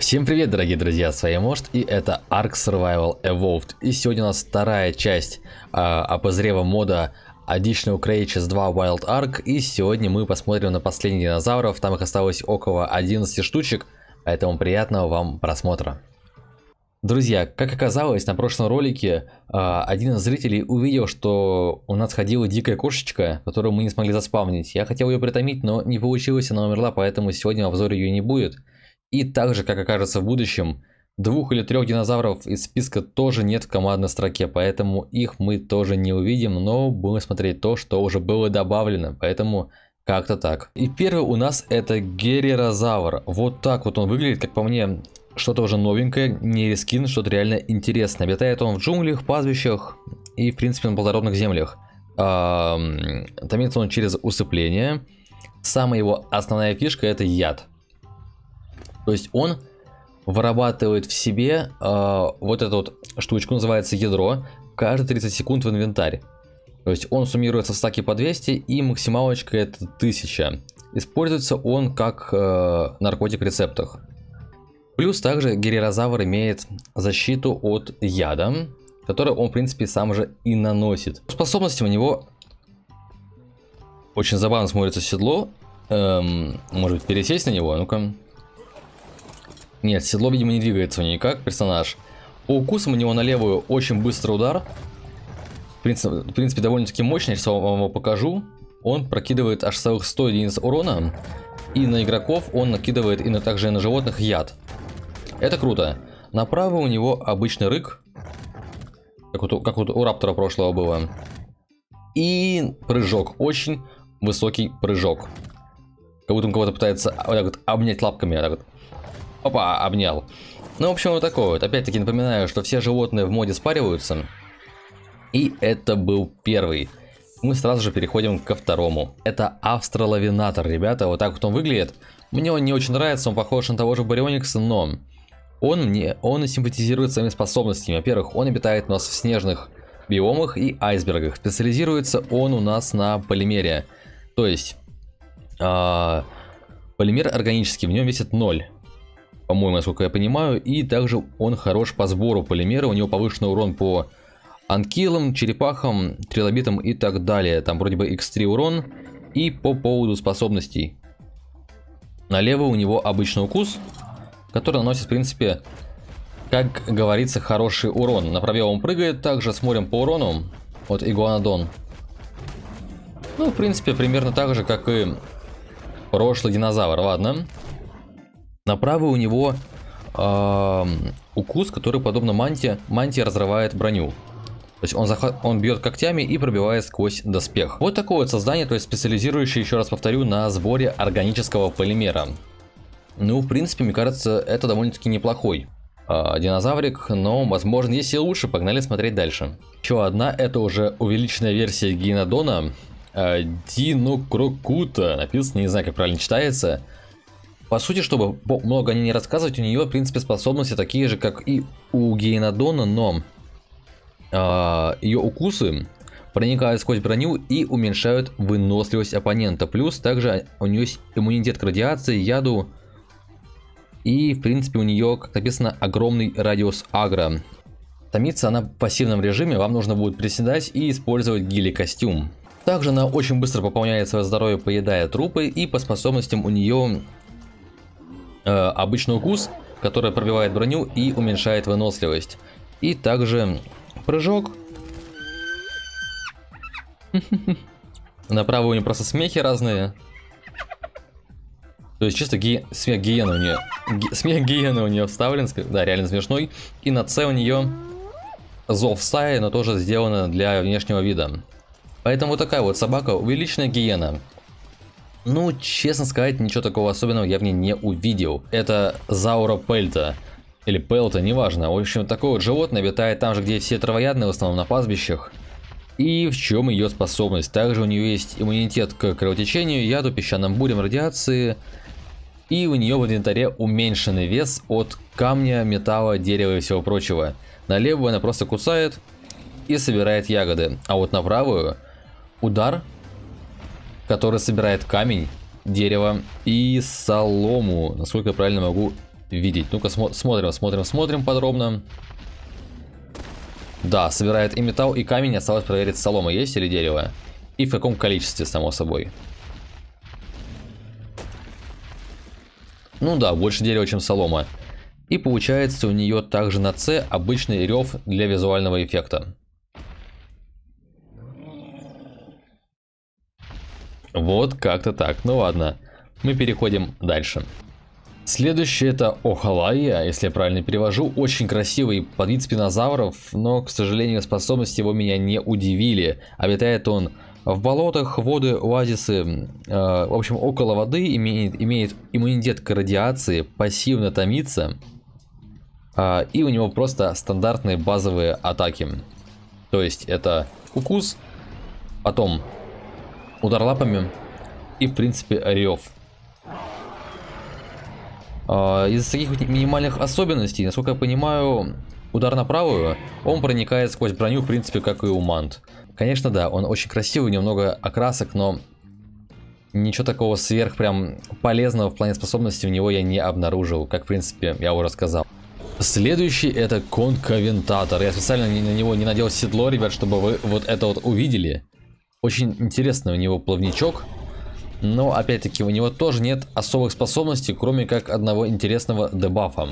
Всем привет, дорогие друзья, с вами Может, и это Ark Survival Evolved. И сегодня у нас вторая часть обозрева мода Additional Creatures 2 Wild Ark. И сегодня мы посмотрим на последних динозавров, там их осталось около 11 штучек, поэтому приятного вам просмотра. Друзья, как оказалось, на прошлом ролике один из зрителей увидел, что у нас ходила дикая кошечка, которую мы не смогли заспавнить. Я хотел ее притомить, но не получилось, она умерла, поэтому сегодня в обзоре ее не будет. И также, как окажется в будущем, 2 или 3 динозавров из списка тоже нет в командной строке, поэтому их мы тоже не увидим, но будем смотреть то, что уже было добавлено, поэтому как-то так. И первый у нас это Герерозавр. Вот так вот он выглядит, как по мне, что-то уже новенькое, не рескин, что-то реально интересное. Обитает он в джунглях, пастбищах и, в принципе, на плодородных землях. Томится он через усыпление. Самая его основная фишка — это яд. То есть он вырабатывает в себе вот эту вот штучку, называется ядро, каждые 30 секунд в инвентарь. То есть он суммируется в стаке по 200 и максималочка это 1000. Используется он как наркотик в рецептах. Плюс также Герерозавр имеет защиту от яда, который он в принципе сам же и наносит. Способности у него очень забавно смотрится седло. Может быть, пересесть на него? Ну-ка. Нет, седло, видимо, не двигается никак, персонаж. По укусам у него на левую очень быстрый удар. В принципе, довольно-таки мощный, сейчас вам его покажу. Он прокидывает аж целых 100 единиц урона. И на игроков он накидывает, и также и на животных, яд. Это круто. Направо у него обычный рык. Как вот у раптора прошлого было. И прыжок. Очень высокий прыжок. Как будто он кого-то пытается вот так вот обнять лапками. Вот так вот. Опа, обнял. Ну, в общем, вот такое вот. Опять-таки напоминаю, что все животные в моде спариваются. И это был первый. Мы сразу же переходим ко второму. Это Австраловинатор, ребята. Вот так вот он выглядит. Мне он не очень нравится, он похож на того же Барионикса, но он симпатизирует своими способностями. Во-первых, он обитает у нас в снежных биомах и айсбергах. Специализируется он у нас на полимере. То есть, полимер органический, в нем весит 0. По-моему, насколько я понимаю, и также он хорош по сбору полимера, у него повышенный урон по анкилам, черепахам, трилобитам и так далее. Там вроде бы x3 урон. И по поводу способностей. Налево у него обычный укус, который наносит, в принципе, как говорится, хороший урон. Направо он прыгает, также смотрим по урону. Вот Игуанодон. Ну, в принципе, примерно так же, как и прошлый динозавр. Ладно. Направо у него укус, который, подобно мантии, разрывает броню. То есть он бьет когтями и пробивает сквозь доспех. Вот такое вот создание, то есть специализирующее, еще раз повторю, на сборе органического полимера. Ну, в принципе, мне кажется, это довольно-таки неплохой динозаврик, но, возможно, есть и лучше. Погнали смотреть дальше. Еще одна, это уже увеличенная версия Гиенодона. Динокрокута. Написано, не знаю, как правильно читается. По сути, чтобы много о ней не рассказывать, у нее, в принципе, способности такие же, как и у Гиенодона, но ее укусы проникают сквозь броню и уменьшают выносливость оппонента. Плюс также у нее есть иммунитет к радиации, яду. И, в принципе, у нее, как написано, огромный радиус агро. Томится она в пассивном режиме, вам нужно будет приседать и использовать гили-костюм. Также она очень быстро пополняет свое здоровье, поедая трупы, и по способностям у нее обычный укус, который пробивает броню и уменьшает выносливость. И также прыжок. Направо у нее просто смехи разные. То есть чисто смех гиены у нее. Смех гиены у нее вставлен. Да, реально смешной. И на С у нее зов стаи, но тоже сделано для внешнего вида. Поэтому вот такая вот собака, увеличенная гиена. Ну, честно сказать, ничего такого особенного я в ней не увидел. Это Заура Пельта. Или Пелта, неважно. В общем, такое вот животное обитает там же, где все травоядные, в основном на пастбищах. И в чем ее способность? Также у нее есть иммунитет к кровотечению, яду, песчаным бурям, радиации. И у нее в инвентаре уменьшенный вес от камня, металла, дерева и всего прочего. На левую она просто кусает и собирает ягоды. А вот на правую удар, который собирает камень, дерево и солому. Насколько я правильно могу видеть. Ну-ка, смотрим подробно. Да, собирает и металл, и камень. Осталось проверить, солома есть или дерево. И в каком количестве, само собой. Ну да, больше дерева, чем солома. И получается у нее также на С обычный рев для визуального эффекта. Вот как-то так. Ну ладно, мы переходим дальше. Следующий это Охалая, если я правильно перевожу. Очень красивый подвид спинозавров, но, к сожалению, способности его меня не удивили. Обитает он в болотах, воды, оазисы, в общем, около воды, имеет иммунитет к радиации, пассивно томится. И у него просто стандартные базовые атаки. То есть это укус, потом удар лапами и, в принципе, рев. Из таких вот минимальных особенностей, насколько я понимаю, удар на правую, он проникает сквозь броню, в принципе, как и у мант. Конечно, да, он очень красивый, немного окрасок, но ничего такого сверх прям полезного в плане способностей в него я не обнаружил, как, в принципе, я уже сказал. Следующий это Конковентатор. Я специально на него не надел седло, ребят, чтобы вы вот это вот увидели. Очень интересный у него плавничок. Но, опять-таки, у него тоже нет особых способностей, кроме как одного интересного дебафа.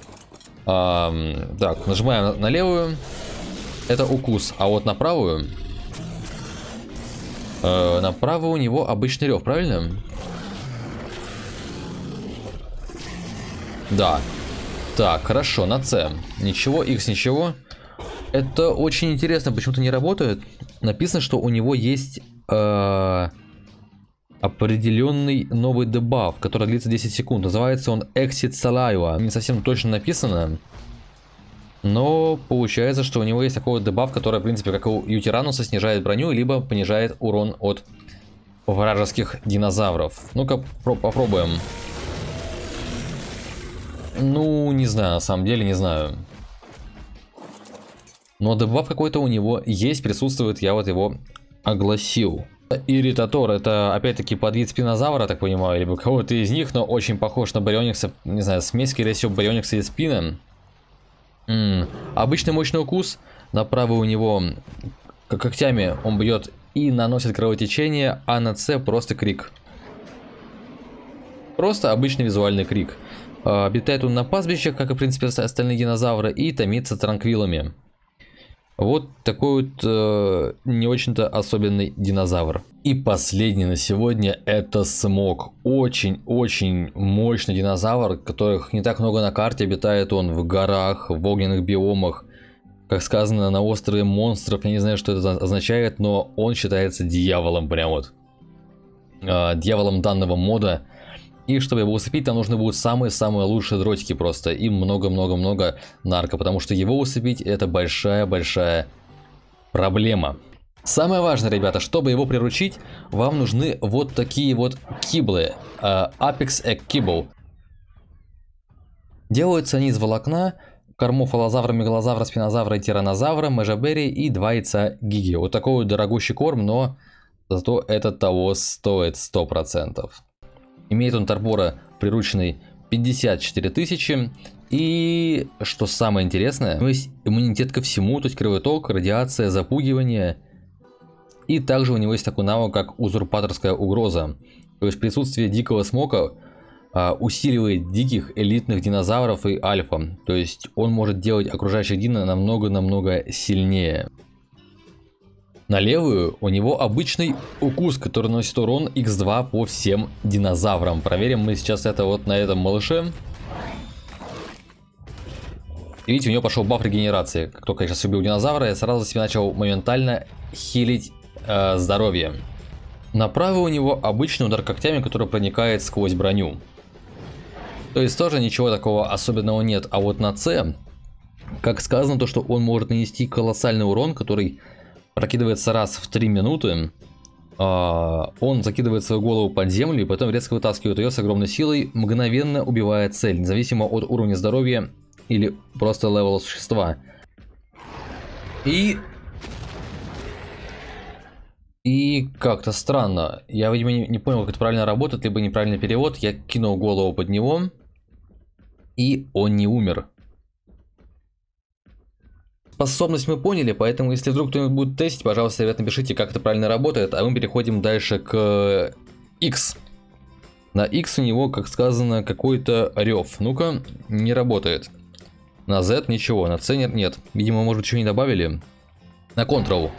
Так, нажимаем на левую. Это укус. А вот на правую... на правую у него обычный рев, правильно? Да. Так, хорошо, на С. Ничего, X ничего. Это очень интересно, почему-то не работает. Написано, что у него есть... определенный новый дебаф, который длится 10 секунд. Называется он Exit Salaiwa. Не совсем точно написано. Но получается, что у него есть такой дебаф, который, в принципе, как у Ютирануса, снижает броню, либо понижает урон от вражеских динозавров. Ну-ка, попробуем. Ну, не знаю, на самом деле, не знаю. Но дебаф какой-то у него есть, присутствует, я вот его огласил. Иритатор, это опять-таки подвид спинозавра, так понимаю, либо кого-то из них, но очень похож на Барионикса, не знаю, смесь, скорее всего, Барионикса и спина. Обычный мощный укус, на правый у него когтями он бьет и наносит кровотечение, а на С просто крик. Просто обычный визуальный крик. Обитает он на пастбищах, как и в принципе остальные динозавры, и томится транквилами. Вот такой вот не очень-то особенный динозавр. И последний на сегодня это Смог. Очень-очень мощный динозавр, которых не так много на карте. Обитает он в горах, в огненных биомах. Как сказано, на острове монстров. Я не знаю, что это означает, но он считается дьяволом прям вот. Дьяволом данного мода. И чтобы его усыпить, там нужны будут самые-самые лучшие дротики просто. И много-много-много нарко. Потому что его усыпить это большая-большая проблема. Самое важное, ребята, чтобы его приручить, вам нужны вот такие вот киблы. Apex Egg Kibble. Делаются они из волокна, кормов аллозавра, мегалозавра, спинозавра и тиранозавра, межаберри и 2 яйца гиги. Вот такой вот дорогущий корм, но зато это того стоит 100%. Имеет он торбора прирученный 54 тысячи. И что самое интересное, у него есть иммунитет ко всему, то есть кривой ток, радиация, запугивание. И также у него есть такой навык, как узурпаторская угроза. То есть присутствие дикого смока усиливает диких элитных динозавров и альфа. То есть он может делать окружающих дина намного-намного сильнее. На левую у него обычный укус, который наносит урон x2 по всем динозаврам. Проверим мы сейчас это вот на этом малыше. И видите, у него пошел баф регенерации. Как только я сейчас убил динозавра, я сразу себе начал моментально хилить здоровье. На правую у него обычный удар когтями, который проникает сквозь броню. То есть тоже ничего такого особенного нет. А вот на С, как сказано, то что он может нанести колоссальный урон, который прокидывается раз в 3 минуты. Он закидывает свою голову под землю и потом резко вытаскивает ее с огромной силой, мгновенно убивая цель, независимо от уровня здоровья или просто левела существа. И как-то странно. Я, видимо, не понял, как это правильно работает, либо неправильный перевод. Я кинул голову под него. И он не умер. Способность мы поняли, поэтому если вдруг кто-нибудь будет тестить, пожалуйста, ребят, напишите, как это правильно работает, а мы переходим дальше к X. На X у него, как сказано, какой-то рев. Ну-ка, не работает. На Z ничего, на C нет. Видимо, может, еще не добавили. На Ctrl.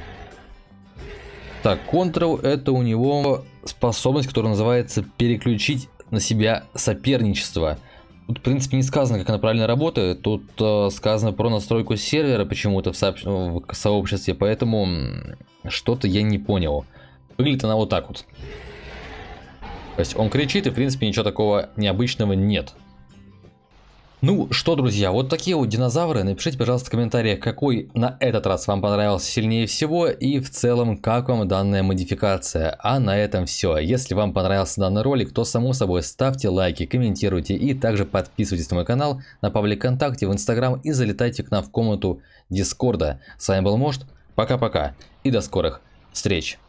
Так, Ctrl это у него способность, которая называется переключить на себя соперничество. Тут, в принципе, не сказано, как она правильно работает. Тут сказано про настройку сервера почему-то в сообществе, поэтому что-то я не понял. Выглядит она вот так вот. То есть он кричит, и, в принципе, ничего такого необычного нет. Ну что, друзья, вот такие вот динозавры. Напишите, пожалуйста, в комментариях, какой на этот раз вам понравился сильнее всего и в целом, как вам данная модификация. А на этом все. Если вам понравился данный ролик, то, само собой, ставьте лайки, комментируйте и также подписывайтесь на мой канал, на паблик ВКонтакте, в Инстаграм и залетайте к нам в комнату Дискорда. С вами был Мошт, пока-пока и до скорых встреч.